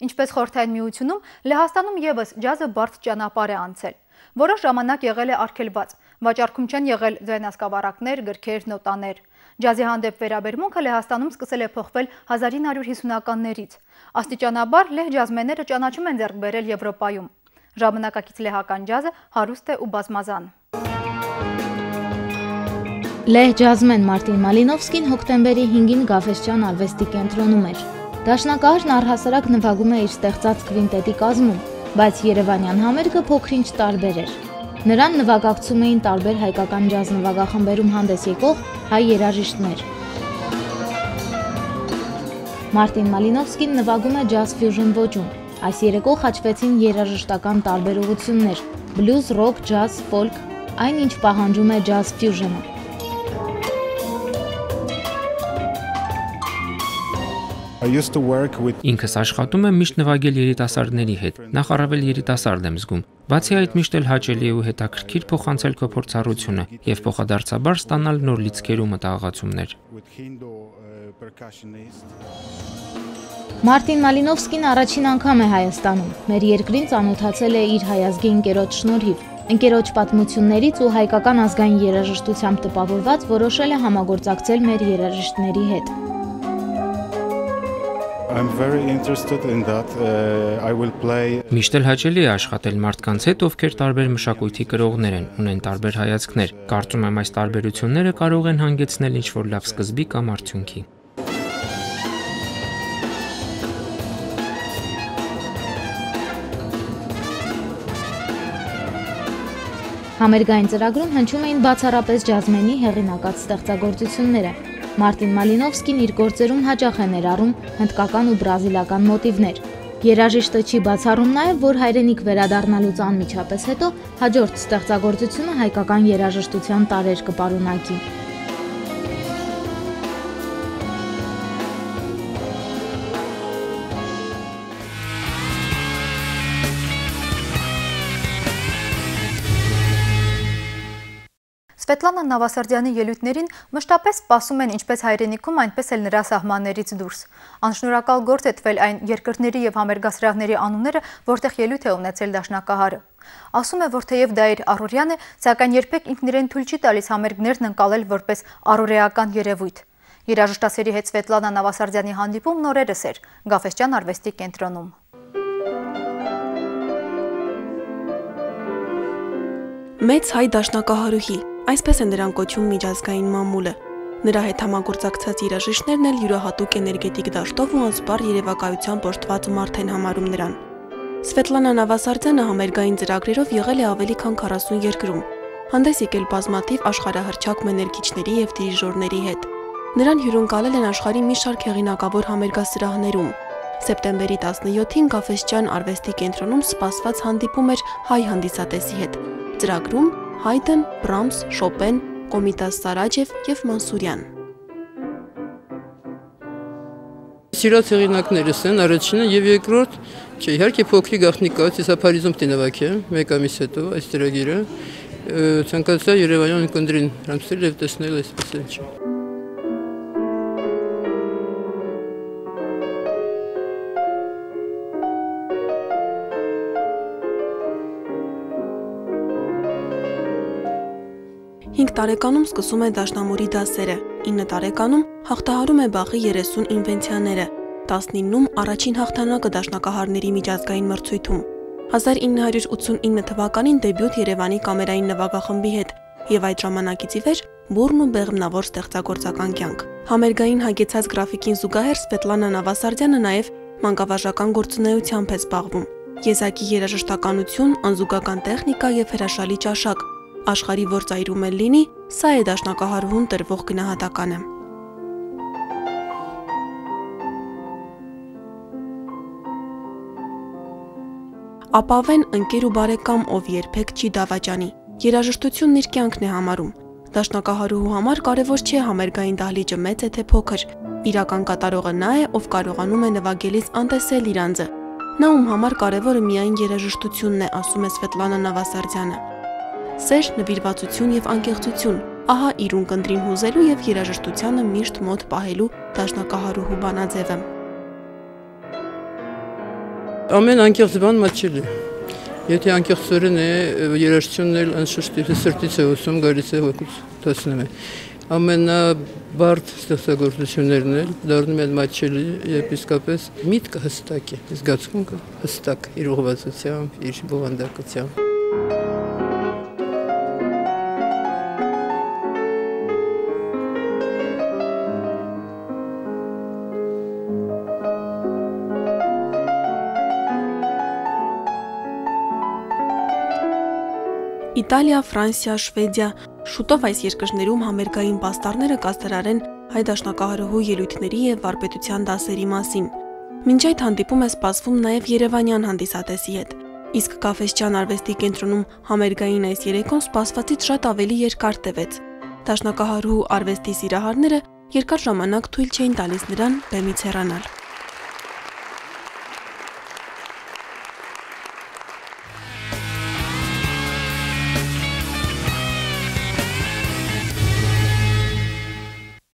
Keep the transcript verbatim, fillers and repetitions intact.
Ինչպես Խորհրդային Միությունում, Լեհաստանում ևս ջազը բարդ ճանապարհ է անցել։ Որոշ ժամանակ եղել է արգելված, վաճառքում չեն եղել ձայնասկավառակներ, գրքեր, նոտաներ։ Ջազի հանդեպ վերաբերմունքը Լեհաստանում սկսել է փոխվել հազար ինը հարյուր հիսունականներից։ Աստիճանաբար լեհ ջազմեները ճանաչում են ձեռք բերել Եվրոպայում։ Ժամանակակից լեհական ջազը հարուստ է ու բազմազան։ Լեհ ջազմեն Marcin Malinowskin հոկտեմբերի հինգին Cafesjian արվեստի կենտրոնում էր։ Դաշնակահարն առհասարակ նվագում է իր ստեղծած քվինտետի կազմում, բայց երևանյան համերգը փոքր-ինչ տարբեր էր։ Նրան նվագակցում էին տարբեր հայկական ջազ նվագախմբերում հանդես եկող հայ երաժիշտներ։ Marcin Malinowskin նվագում է ջազ ֆյուժն ոճում։ Այս երեկո խաչվեցին երաժշտական տարբեր ուղղություններ՝ բլյուզ, ռոք, ջազ, ֆոլք, այն ինչ պահանջում է ջազ ֆյուժնը։ Ինքս աշխատում եմ միշտ նվագել երիտասարդների հետ, նախ առավել երիտասարդ եմ զգում, բացի այդ միշտ էլ հաճելի է ու հետաքրքիր փոխանցել քո փորձառությունը և փոխադարձաբար ստանալ նոր լիցքեր ու մտահղացումներ։ Marcin Malinowskin առաջին անգամ է Հայաստանում, մեր երկրին ծանոթացել է իր հայազգի ընկերոջ շնորհիվ, ընկերոջ պատմություններից ու հայկական ազգային երաժշտությամբ տպավորված որոշել է համագործակցել մեր երաժիշտների հետ։ Միշտ էլ հաճելի է աշխատել մարդկանց հետ, ովքեր տարբեր մշակույթի կրողներ են, ունեն տարբեր հայացքներ։ Կարծում եմ այս տարբերությունները կարող են հանգեցնել ինչ-որ լավ սկզբի կամ արդյունքի։ Համերգային ծրագրում հնչում էին բացառապես ջազմենի հեղինակած ստեղծագործությունները։ Marcin Malinowskin իր գործերում հաճախ է ներառում հնդկական ու բրազիլական մոտիվներ։ Երաժիշտը չի բացառում նաև, որ հայրենիք վերադառնալուց անմիջապես հետո հաջորդ ստեղծագործությունը հայկական երաժշտության տարրեր կպարունակի։ Svetlana Navassardiani ելույթներին մշտապես սպասում են ինչպես հայրենիքում, այնպես էլ նրա սահմաններից դուրս։ Անշնորհակալ գործ է թվել այն երկրների եւ համերգասրահների անունները, որտեղ ելույթ է ունեցել դաշնակահարը։ Ասում է, որ թեև դա իր առօրյան է, սակայն երբեք ինքն իրեն թույլ չի տալիս համերգներն ընկալել որպես առօրեական երևույթ։ Երաժշտասերի հետ Svetlana Navassardiani հանդիպումն օրերս էր Cafesjian արվեստի կենտրոնում։ Մեծ հայ դաշնակահարուհի, այսպես է նրան կոչում միջազգային մամուլը։ Նրա հետ համագործակցած երաժիշտներն էլ յուրահատուկ էներգետիկ դաշտով ու անսպառ երևակայությամբ օժտված մարդ են համարում նրան։ Svetlana Navassardiանը համերգային ծրագրերով եղել է ավելի քան քառասուն երկրում, հանդես եկել բազմաթիվ աշխարհահռչակ մեներգիչների և դիրիժորների հետ։ Նրան հյուրընկալել են աշխարհի մի շարք հեղինակավոր համերգասրահներում։ Սեպտեմբերի տասնյոթին Cafesjian արվեստի կենտրոնում սպասված հանդիպում էր հայ հանդիսատեսի հետ։ Ծրագրում Հայդեն, Բրամս, Շոպեն, Կոմիտաս Սարաջև և Մանսուրյան։ Սիրած հեղինակներս են, առաջինը և երկրորդ, չէ, իհարկե փոքրիկ գաղտնիք կա, ես Փարիզում տնավակ եմ, մեկ ամիս հետո այս ծրագիրը, ցանկացա Երևանյան կնդրին հրամցնել և տեսնել այսպես են չէ։ հինգ տարեկանում սկսում է դաշնամուրի դասերը, ինը տարեկանում հաղթահարում է Բախի երեսուն ինվենցիաները, տասնիննում առաջին հաղթանակը դաշնակահարների միջազգային մրցույթում, հազար ինը հարյուր ութսունինը թվականին դեբյուտ Երևանի կամերային նվագախմբի հետ և այդ ժամանակից ի վեր բուռն ու բեղմնավոր ստեղծագործական կյանք։ Համերգային հագեցած գրաֆիկին զուգահեռ Svetlana Navassardiանը նաև մանկավարժական գործունեությամբ է զբաղվում։ Եզակի երաժշտականություն, անզուգական տեխնիկա և հրաշալի ճաշակ։ Աշխարհի որ ծայրում էլ լինի, սա է դաշնակահարուհուն տրվող գնահատականը։ Ապավեն ընկեր ու բարեկամ, ով երբեք չի դավաճանի։ Երաժշտությունն իր կյանքն է համարում։ Դաշնակահարուհու համար կարևոր չէ համերգային դահլիճը մեծ է թե փոքր։ Իրական կատարողը նա է, ով կարողանում է նվագելիս անտեսել իր անձը։ Նա ում համար կարևորը միայն երաժշտությունն է, ասում է Svetlana Navassardiանը։ Սեր, նվիրվածություն և անկեղծություն, ահա իր ունկնդրին հուզելու և երաժշտությանը միշտ մոտ պահելու դաշնակահարուհու բանաձևը։ Ամեն անկեղծ բան մատչելի։ Եթե անկեղծորեն է, երաժշտությունն էլ անշուշտ սրտից է ուսում, գալիս է հոգուց դասնում է։ Ամենաբարդ ստեղծագործություններն էլ դառնում են մատչելի եւ իսկապես միտքը հստակ է, զգացմունքը հստակ իր ուղղվածությամբ, իր բովանդակությամբ։ Իտալիա, Ֆրանսիա, Շվեդիա, շուտով այս երկրներում համերգային պաստառները կաստրարեն հայ դաշնակահարուհու ելույթների եւ վարպետության դասերի մասին։ Մինչ այդ հանդիպում է սպասվում նաեւ երևանյան հանդիսատեսի հետ։ Իսկ Cafesjian արվեստի կենտրոնում համերգային այս երեկոն սպասվածից շատ ավելի երկար տևեց։ Դաշնակահարուհու արվեստի սիրահարները երկար ժամանակ թույլ չէին տալիս նրան բեմից հեռանալ։